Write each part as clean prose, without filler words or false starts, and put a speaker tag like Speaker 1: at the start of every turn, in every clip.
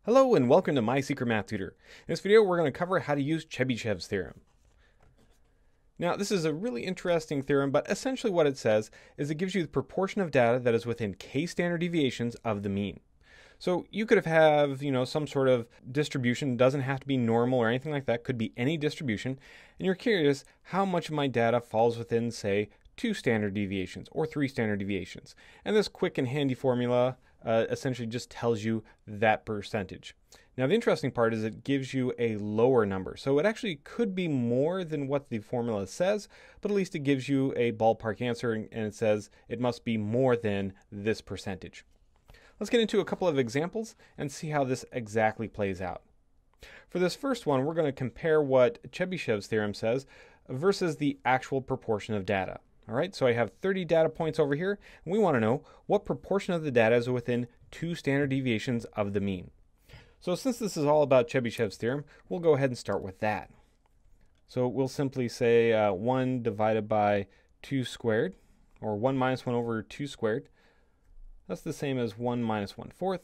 Speaker 1: Hello and welcome to MySecretMathTutor. In this video we're going to cover how to use Chebyshev's theorem. Now this is a really interesting theorem, but essentially what it says is it gives you the proportion of data that is within k standard deviations of the mean. So you could have some sort of distribution, doesn't have to be normal or anything like that, could be any distribution, and you're curious how much of my data falls within, say, 2 standard deviations or 3 standard deviations. And this quick and handy formula essentially just tells you that percentage. Now the interesting part is it gives you a lower number. So it actually could be more than what the formula says, but at least it gives you a ballpark answer and it says it must be more than this percentage. Let's get into a couple of examples and see how this exactly plays out. For this first one, we're going to compare what Chebyshev's theorem says versus the actual proportion of data. All right, so I have 30 data points over here, and we want to know what proportion of the data is within 2 standard deviations of the mean. So since this is all about Chebyshev's theorem, we'll go ahead and start with that. So we'll simply say 1 divided by 2 squared, or 1 minus 1 over 2 squared. That's the same as 1 minus 1/4.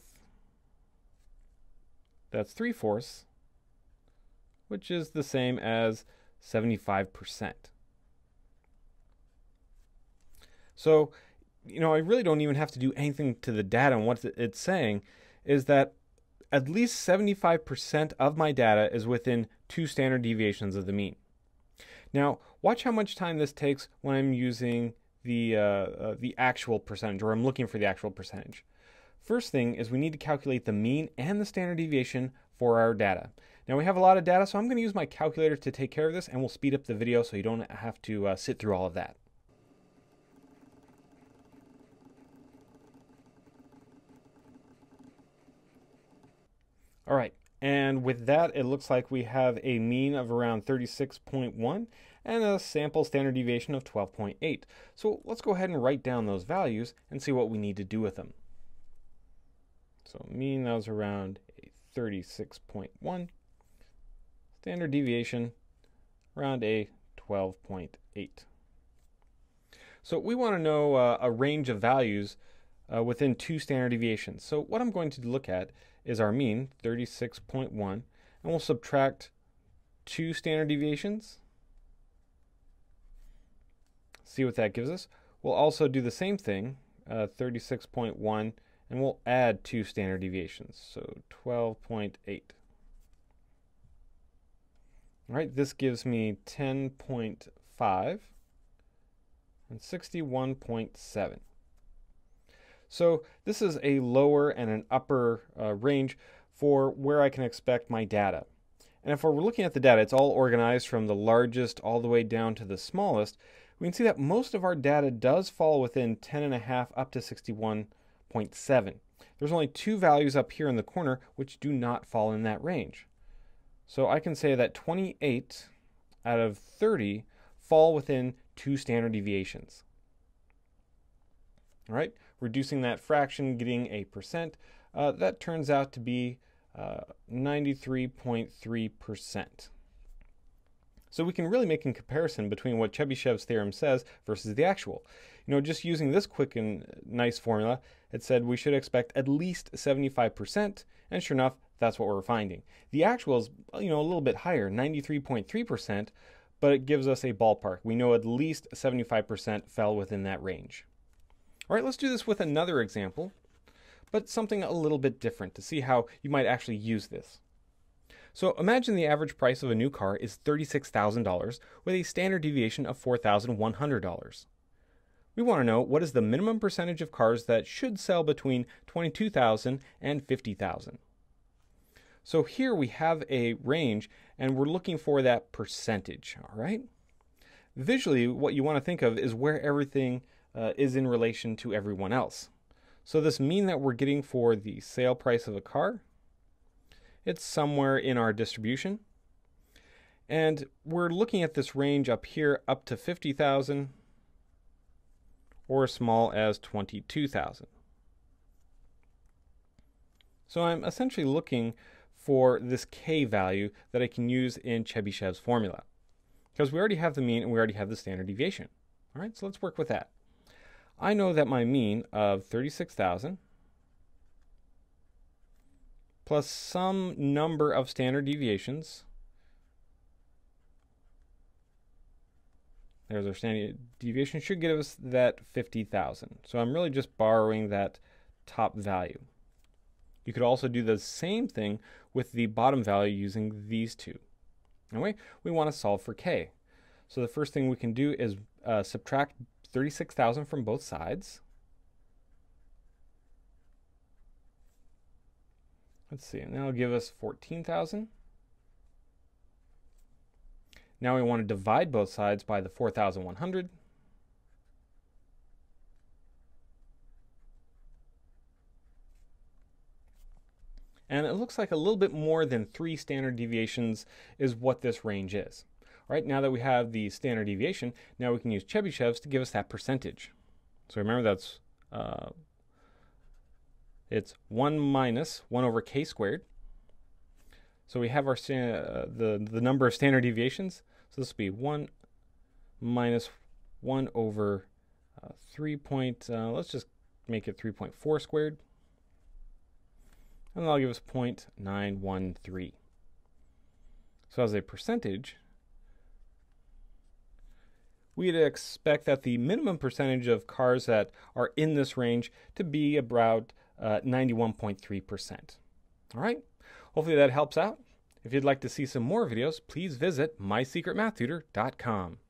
Speaker 1: That's 3/4, which is the same as 75%. So, I really don't even have to do anything to the data, and what it's saying is that at least 75% of my data is within 2 standard deviations of the mean. Now, watch how much time this takes when I'm using the actual percentage, or I'm looking for the actual percentage. First thing is we need to calculate the mean and the standard deviation for our data. Now we have a lot of data, so I'm going to use my calculator to take care of this, and we'll speed up the video so you don't have to sit through all of that. All right, and with that, it looks like we have a mean of around 36.1 and a sample standard deviation of 12.8. So let's go ahead and write down those values and see what we need to do with them. So mean, that was around 36.1. Standard deviation, around a 12.8. So we want to know a range of values within 2 standard deviations. So what I'm going to look at is our mean, 36.1, and we'll subtract 2 standard deviations. See what that gives us. We'll also do the same thing, 36.1, and we'll add 2 standard deviations, so 12.8. All right, this gives me 10.5 and 61.7. So this is a lower and an upper range for where I can expect my data. And if we're looking at the data, it's all organized from the largest all the way down to the smallest. We can see that most of our data does fall within 10.5 up to 61.7. There's only 2 values up here in the corner which do not fall in that range. So I can say that 28 out of 30 fall within 2 standard deviations. All right, reducing that fraction, getting a percent, that turns out to be 93.3%. So we can really make a comparison between what Chebyshev's theorem says versus the actual. Just using this quick and nice formula, it said we should expect at least 75%, and sure enough, that's what we're finding. The actual is, a little bit higher, 93.3%, but it gives us a ballpark. We know at least 75% fell within that range. All right, let's do this with another example, but something a little bit different to see how you might actually use this. So imagine the average price of a new car is $36,000 with a standard deviation of $4,100. We want to know what is the minimum percentage of cars that should sell between $22,000 and $50,000. So here we have a range and we're looking for that percentage, all right? Visually, what you want to think of is where everything is in relation to everyone else. So this mean that we're getting for the sale price of a car, it's somewhere in our distribution. And we're looking at this range up here up to 50,000 or as small as 22,000. So I'm essentially looking for this k value that I can use in Chebyshev's formula, because we already have the mean and we already have the standard deviation. All right, so let's work with that. I know that my mean of 36,000 plus some number of standard deviations. There's our standard deviation, should give us that 50,000. So I'm really just borrowing that top value. You could also do the same thing with the bottom value using these two. Anyway, we want to solve for k. So the first thing we can do is subtract 36,000 from both sides. Let's see, and that'll give us 14,000. Now we want to divide both sides by the 4,100. And it looks like a little bit more than 3 standard deviations is what this range is. All right, now that we have the standard deviation, now we can use Chebyshev's to give us that percentage. So remember that's it's 1 minus 1 over k squared. So we have our the number of standard deviations. So this will be 1 minus 1 over 3 point, let's just make it 3.4 squared. And that'll give us 0.913. So as a percentage, we'd expect that the minimum percentage of cars that are in this range to be about 91.3%. All right, hopefully that helps out. If you'd like to see some more videos, please visit MySecretMathTutor.com.